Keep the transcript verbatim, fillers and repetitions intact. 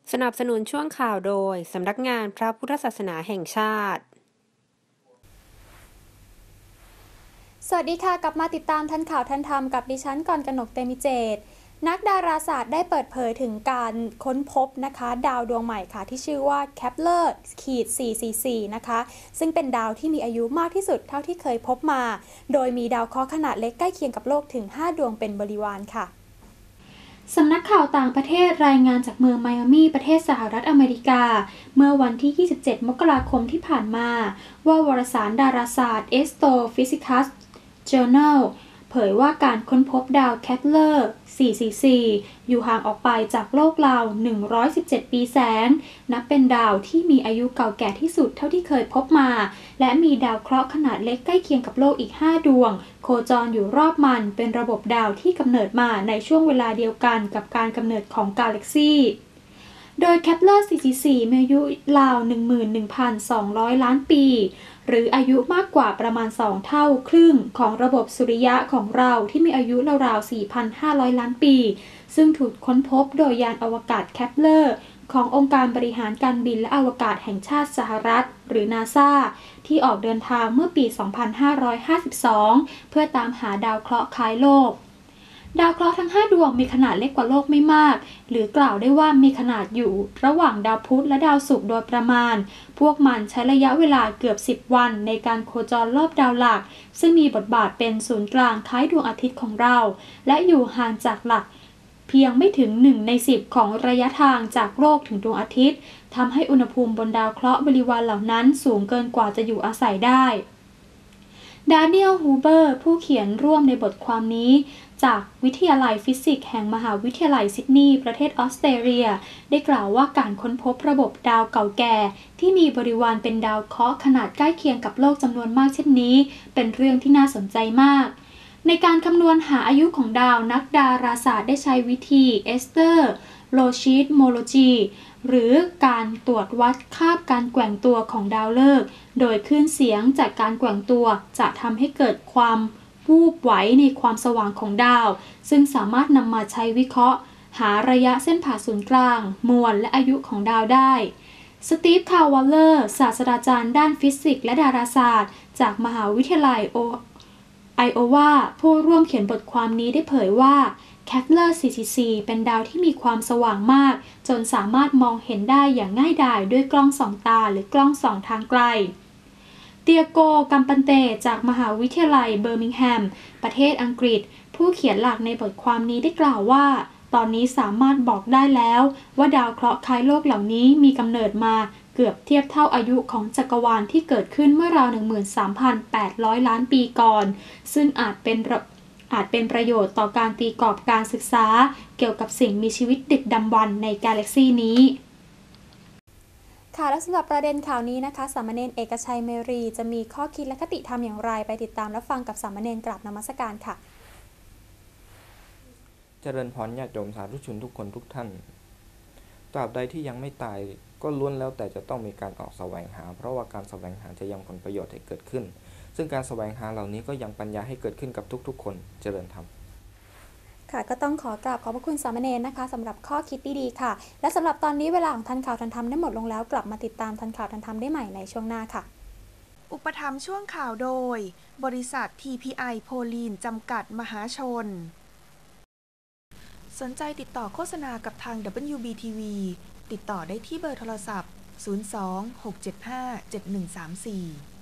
สนับสนุนช่วงข่าวโดยสำนักงานพระพุทธศาสนาแห่งชาติสวัสดีค่ะกลับมาติดตามทันข่าวทันธรรมกับดิฉันกรกนกเตมิเจตนักดาราศาสตร์ได้เปิดเผยถึงการค้นพบนะคะดาวดวงใหม่ค่ะที่ชื่อว่า เคปเลอร์ สี่สี่สี่ นะคะซึ่งเป็นดาวที่มีอายุมากที่สุดเท่าที่เคยพบมาโดยมีดาวเคราะห์ขนาดเล็กใกล้เคียงกับโลกถึงห้าดวงเป็นบริวารค่ะสำนักข่าวต่างประเทศรายงานจากเมืองไมอามีประเทศสหรัฐอเมริกาเมื่อวันที่ ยี่สิบเจ็ด มกราคมที่ผ่านมาว่าวารสารดาราศาสตร์ Astrophysics Journal เผยว่าการค้นพบดาวเคปเลอร์ สี่สี่สี่ อยู่ห่างออกไปจากโลกราว หนึ่งร้อยสิบเจ็ด ปีแสงนับเป็นดาวที่มีอายุเก่าแก่ที่สุดเท่าที่เคยพบมาและมีดาวเคราะห์ขนาดเล็กใกล้เคียงกับโลกอีกห้าดวงโคจรอยู่รอบมันเป็นระบบดาวที่กำเนิดมาในช่วงเวลาเดียวกันกับการกำเนิดของกาแล็กซีโดยเคปเลอร์ สี่สี่สี่ มีอายุราว หนึ่งหมื่นหนึ่งพันสองร้อย ล้านปีหรืออายุมากกว่าประมาณสองเท่าครึ่งของระบบสุริยะของเราที่มีอายุราวๆ สี่พันห้าร้อย ล้านปีซึ่งถูกค้นพบโดยยานอวกาศเคปเลอร์ขององค์การบริหารการบินและอวกาศแห่งชาติสหรัฐหรือ นาซา ที่ออกเดินทางเมื่อปี สองพันห้าร้อยห้าสิบสอง เพื่อตามหาดาวเคราะห์คล้ายโลกดาวเคราะห์ทั้งห้าดวงมีขนาดเล็กกว่าโลกไม่มากหรือกล่าวได้ว่ามีขนาดอยู่ระหว่างดาวพุธและดาวศุกร์โดยประมาณพวกมันใช้ระยะเวลาเกือบสิบวันในการโคจรรอบดาวหลักซึ่งมีบทบาทเป็นศูนย์กลางคล้ายดวงอาทิตย์ของเราและอยู่ห่างจากหลักเพียงไม่ถึงหนึ่งในสิบของระยะทางจากโลกถึงดวงอาทิตย์ทำให้อุณหภูมิบนดาวเคราะห์บริวารเหล่านั้นสูงเกินกว่าจะอยู่อาศัยได้ดาเนียล ฮูเบอร์ผู้เขียนร่วมในบทความนี้จากวิทยาลัยฟิสิกส์แห่งมหาวิทยาลัยซิดนีย์ประเทศออสเตรเลียได้กล่าวว่าการค้นพบระบบดาวเก่าแก่ที่มีบริวารเป็นดาวเคราะห์ขนาดใกล้เคียงกับโลกจำนวนมากเช่นนี้เป็นเรื่องที่น่าสนใจมากในการคำนวณหาอายุของดาวนักดาราศาสตร์ได้ใช้วิธีเอสเตอร์โลชีตโมโลจีหรือการตรวจวัดคาบการแกว่งตัวของดาวฤกษ์โดยคลื่นเสียงจากการแกว่งตัวจะทำให้เกิดความวูบไหวในความสว่างของดาวซึ่งสามารถนำมาใช้วิเคราะห์หาระยะเส้นผ่าศูนย์กลางมวลและอายุของดาวได้สตีฟ คาร์วัลเลอร์ศาสตราจารย์ด้านฟิสิกส์และดาราศาสตร์จากมหาวิทยาลัยไอโอวาผู้ร่วมเขียนบทความนี้ได้เผยว่าเคปเลอร์ สี่สี่สี่ เป็นดาวที่มีความสว่างมากจนสามารถมองเห็นได้อย่างง่ายดายด้วยกล้องส่องตาหรือกล้องส่องทางไกลเตียโก กัมปันเตจากมหาวิทยาลัยเบอร์มิงแฮมประเทศอังกฤษผู้เขียนหลักในบทความนี้ได้กล่าวว่าตอนนี้สามารถบอกได้แล้วว่าดาวเคราะห์คล้ายโลกเหล่านี้มีกำเนิดมาเกือบเทียบเท่าอายุของจักรวาลที่เกิดขึ้นเมื่อราว หนึ่งหมื่นสามพันแปดร้อย ล้านปีก่อนซึ่งอาจเป็นอาจเป็นประโยชน์ต่อการตีกรอบการศึกษาเกี่ยวกับสิ่งมีชีวิตดึกดำบรรพ์ในกาแล็กซีนี้ค่ะและสำหรับประเด็นข่าวนี้นะคะสามเณรเอกชัยเมรีจะมีข้อคิดและคติธรรมอย่างไรไปติดตามรับฟังกับสามเณรกราบนมัสการค่ะเจริญพรญาติโยมสาธุชนทุกคนทุกท่านตราบใดที่ยังไม่ตายก็ล้วนแล้วแต่จะต้องมีการออกแสวงหาเพราะว่าการแสวงหาจะยังผลประโยชน์ให้เกิดขึ้นซึ่งการแสวงหาเหล่านี้ก็ยังปัญญาให้เกิดขึ้นกับทุกๆคนเจริญธรรมค่ะก็ต้องขอกราบขอบพระคุณสามเณรนะคะสำหรับข้อคิดดีๆค่ะและสำหรับตอนนี้เวลาของทันข่าวทันธรรมได้หมดลงแล้วกลับมาติดตามทันข่าวทันธรรมได้ใหม่ในช่วงหน้าค่ะอุปถัมภ์ช่วงข่าวโดยบริษัท ที พี ไอ โพลีนจำกัดมหาชนสนใจติดต่อโฆษณากับทาง ดับเบิลยู บี ที วี ติดต่อได้ที่เบอร์โทรศัพท์ศูนย์ สอง หก เจ็ด ห้า เจ็ด หนึ่ง สาม สี่